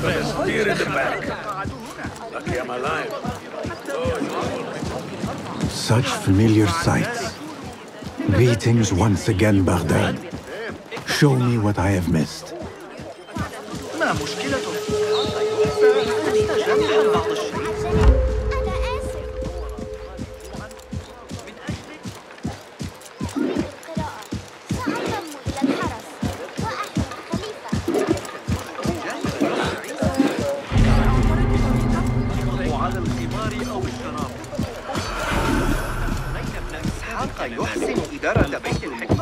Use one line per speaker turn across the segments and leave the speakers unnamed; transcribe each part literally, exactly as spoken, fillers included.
spear in the back. Lucky I'm alive.
Such familiar sights. Greetings once again, Baghdad. Show me what I have missed.
ما مشكلته؟ سنستجمع بعض الشيء. يحسن إدارة بيت الحكمة.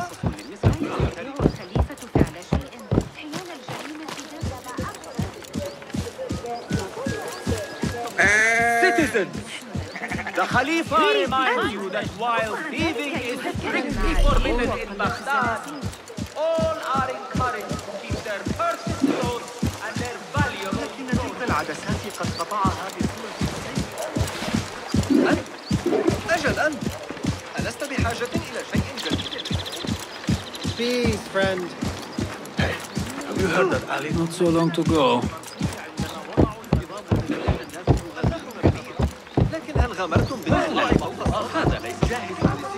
Citizens, the Khalifa reminds you that while thieving is strictly forbidden in Baghdad, all are encouraged to keep their purses closed and their valuables.
لكن تلك العدسات قد قطعها بصورة أنت؟ أجل أنت. ألست بحاجة إلى شيء جديد؟
Peace, friend.
Hey, have you heard that Ali?
Not so long to go.
لكن هل غامرتم بالله؟ هذا ليس جاهز.